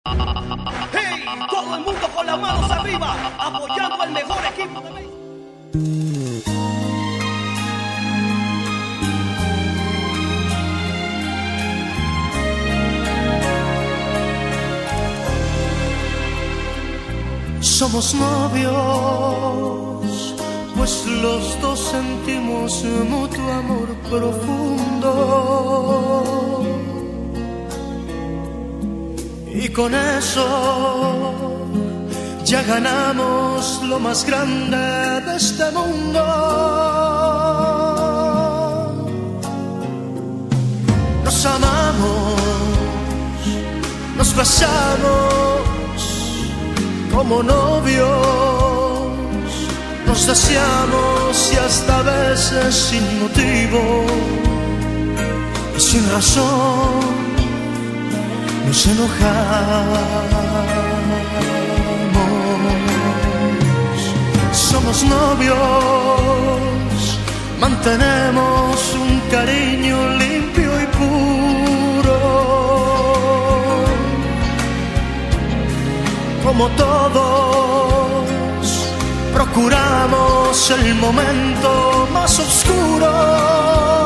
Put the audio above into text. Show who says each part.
Speaker 1: ¡Hey! Todo el mundo con las manos arriba, apoyando al mejor equipo de béisbol.
Speaker 2: Somos novios, pues los dos sentimos mutuo amor profundo. Y con eso ya ganamos lo más grande de este mundo. Nos amamos, nos besamos como novios, nos deseamos y hasta a veces sin motivo y sin razón nos enojamos. Somos novios, mantenemos un cariño limpio y puro. Como todos, procuramos el momento más oscuro.